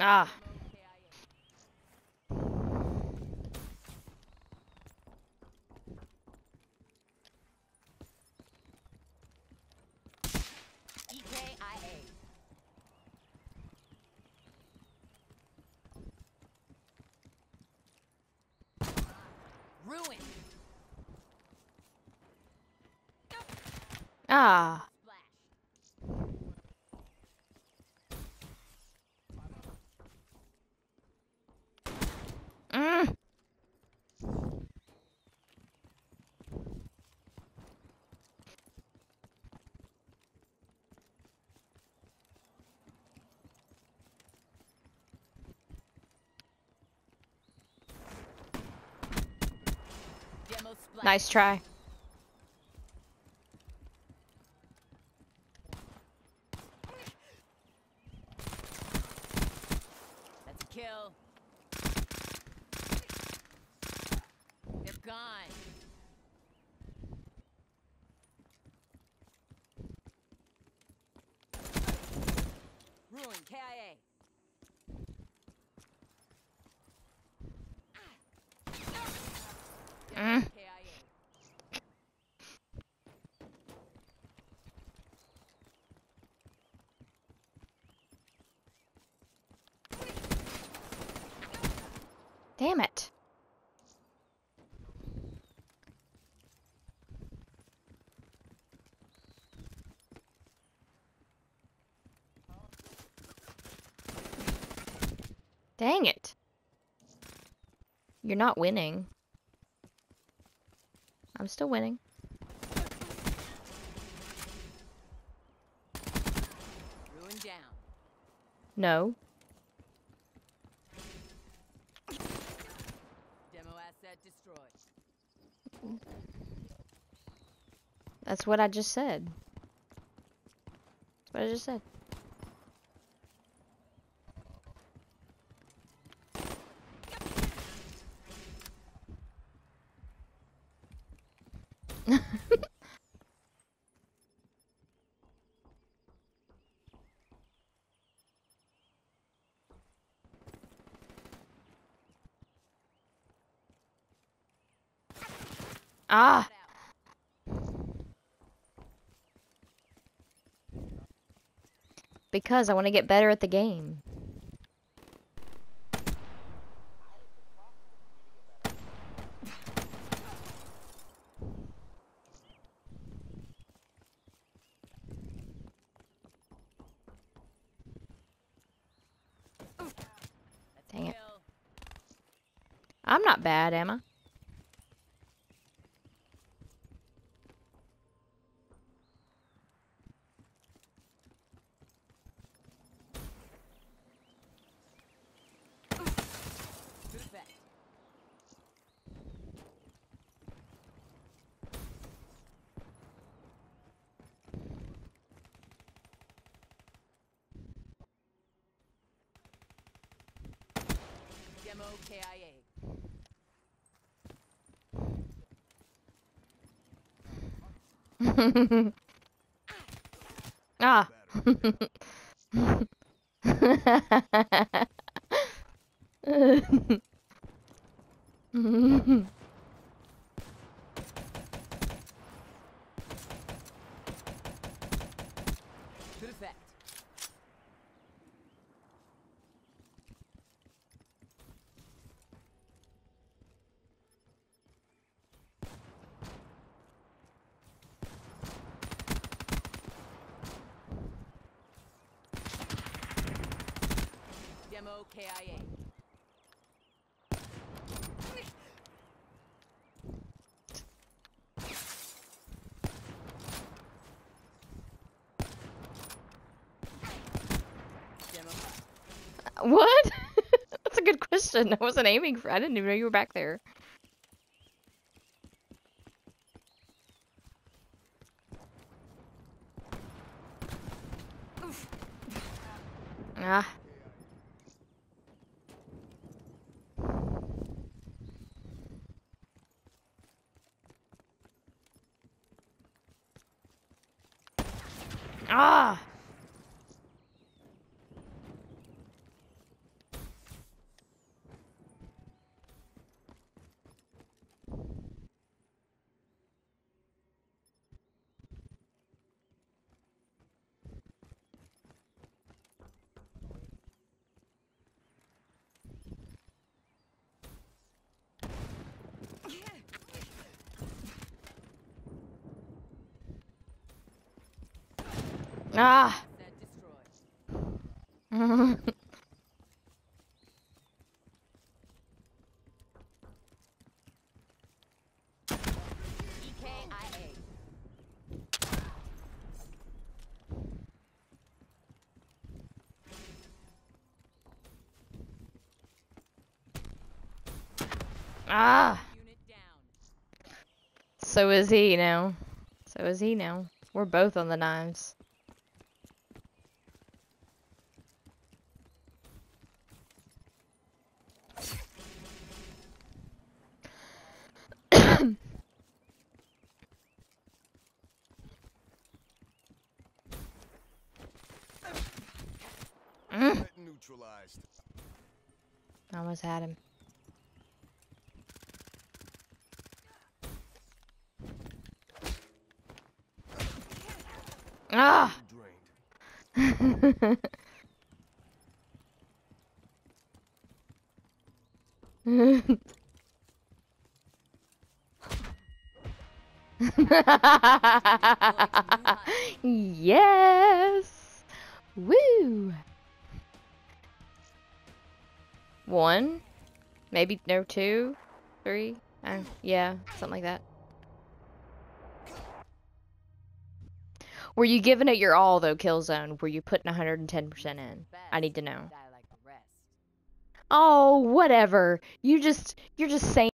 Ah. Ruin. Ah. Mm. Demo splash. Nice try. That's a kill. They're gone. Ruin. KIA. Demo Mm. KIA. Damn it. Dang it. You're not winning. I'm still winning. Ruin down. No. Demo asset destroyed. That's what I just said. That's what I just said. Ah. Because I want to get better at the game. Dang it. Kill. I'm not bad, am I? Good effect. Demo KIA. Ah. Good effect. Demo KIA. Demo. What? That's a good question. I wasn't aiming for. I didn't even know you were back there. Ah. Ah. Ah! Asset destroyed. EKIA. Ah! Unit down. So is he now. So is he now. We're both on the knives. Threat neutralized. Almost had him. Ah! Drained. Yes! Woo! One? Maybe, no, two? Three? Yeah, something like that. Were you giving it your all, though, Killzone? Were you putting 110% in? I need to know. Die like the rest. Oh, whatever. You're just saying